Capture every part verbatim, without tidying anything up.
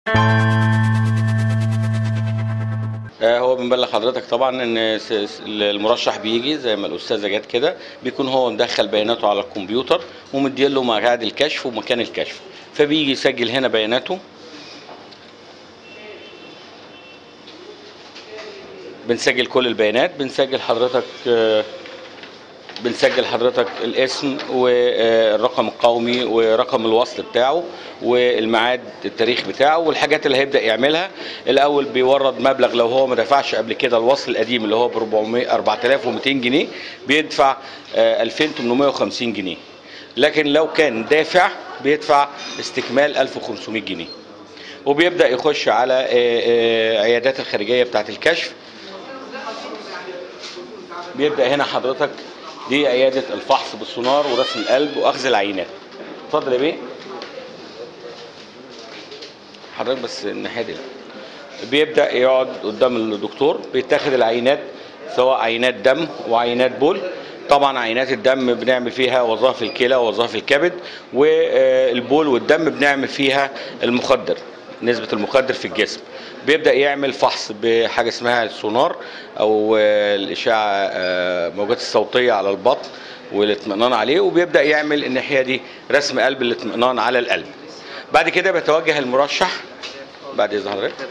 هو بنبلغ حضرتك طبعا ان المرشح بيجي زي ما الاستاذه جت كده، بيكون هو مدخل بياناته على الكمبيوتر ومديله مقعد الكشف ومكان الكشف، فبيجي يسجل هنا بياناته. بنسجل كل البيانات، بنسجل حضرتك بنسجل حضرتك الاسم والرقم القومي ورقم الوصل بتاعه والميعاد التاريخ بتاعه والحاجات اللي هيبدا يعملها. الاول بيورد مبلغ لو هو ما دفعش قبل كده الوصل القديم اللي هو ب أربعة آلاف ومئتين جنيه بيدفع ألفين وثمانمائة وخمسين جنيه، لكن لو كان دافع بيدفع استكمال ألف وخمسمائة جنيه. وبيبدا يخش على عيادات الخارجيه بتاعه الكشف. بيبدا هنا حضرتك دي عياده الفحص بالسونار ورسم القلب واخذ العينات. اتفضل يا بيه حضرتك، بس الناحيه دي. بيبدا يقعد قدام الدكتور، بيتاخد العينات سواء عينات دم وعينات بول. طبعا عينات الدم بنعمل فيها وظائف الكلى ووظائف الكبد، والبول والدم بنعمل فيها المخدر، نسبه المخدر في الجسم. بيبدا يعمل فحص بحاجه اسمها السونار او الاشعه الموجات الصوتيه على البطن والاطمئنان عليه، وبيبدا يعمل الناحيه دي رسم قلب الاطمئنان على القلب. بعد كده بيتوجه المرشح بعد اذن حضرتك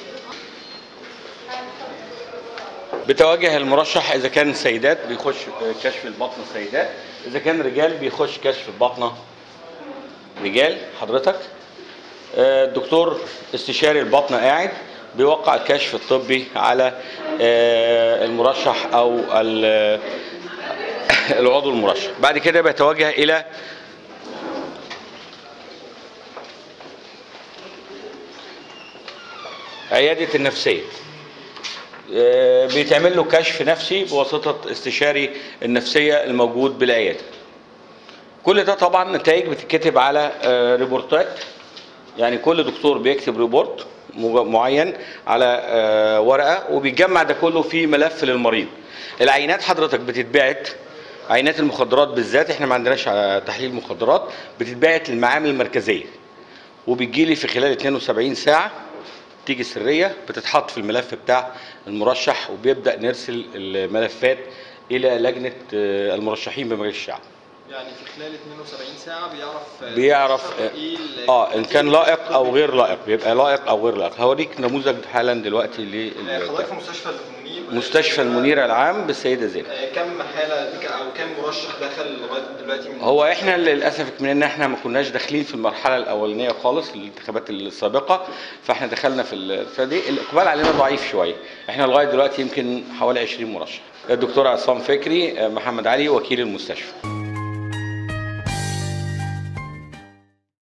بتوجه المرشح اذا كان سيدات بيخش كشف البطن سيدات، اذا كان رجال بيخش كشف البطنه رجال. حضرتك الدكتور استشاري البطنه قاعد بيوقع الكشف الطبي على المرشح او العضو المرشح. بعد كده بيتوجه الى عياده النفسيه، بيتعمل له كشف نفسي بواسطه استشاري النفسيه الموجود بالعياده. كل ده طبعا نتائج بتتكتب على ريبورتات، يعني كل دكتور بيكتب ريبورت معين على ورقه وبيجمع ده كله في ملف للمريض. العينات حضرتك بتتبعت، عينات المخدرات بالذات احنا ما عندناش تحليل مخدرات، بتتبعت للمعامل المركزيه وبتجيلي في خلال اثنين وسبعين ساعه، تيجي سريه بتتحط في الملف بتاع المرشح، وبيبدا نرسل الملفات الى لجنه المرشحين بمجلس الشعب. يعني في خلال اثنين وسبعين ساعه بيعرف بيعرف إيه اه ان كان لائق او غير لائق، بيبقى لائق او غير لائق. هوريك نموذج حالا دلوقتي ل حضرتك في مستشفى المنير مستشفى المنير العام بالسيده زينب. كم حاله او كم مرشح دخل لغايه دلوقتي؟ من هو احنا للاسف من ان احنا ما كناش داخلين في المرحله الاولانيه خالص الانتخابات السابقه، فاحنا دخلنا في فدي الاقبال علينا ضعيف شويه. احنا لغايه دلوقتي يمكن حوالي عشرين مرشح. الدكتور عصام فكري محمد علي وكيل المستشفى.